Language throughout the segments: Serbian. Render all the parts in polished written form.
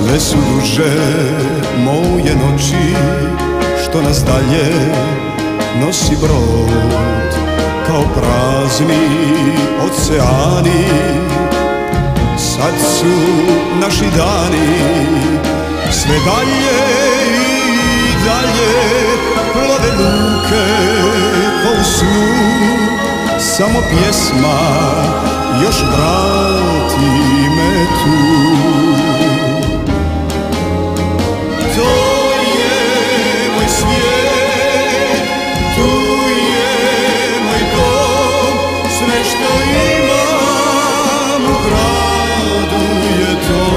Sve su duže moje noći, što nas dalje nosi brod, kao prazni oceani. Sad su naši dani sve dalje i dalje, plove luke ko u snu, samo pjesma još vrati me tu. To je moj svijet, tu je moj dom, sve što imam u gradu je to.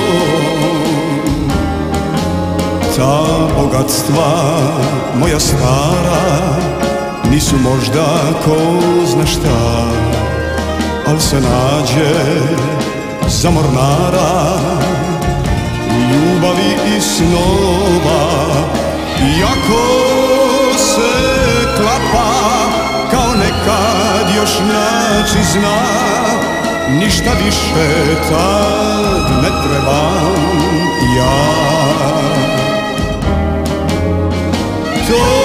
Ta bogatstva moja stara nisu možda ko zna šta, al se nađe za mornara ljubavi i snova, iako se klapa kao nekad još naći zna. Ništa više tad ne trebam ja.